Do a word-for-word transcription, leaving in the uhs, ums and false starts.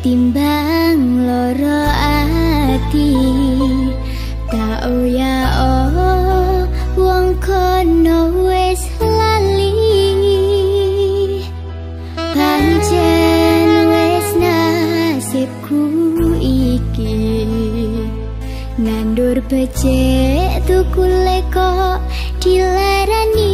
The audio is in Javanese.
timbang loro ati tak ya oh wong kono wis lali pancen wis nasibku iki nandur becek tukule kok dilarani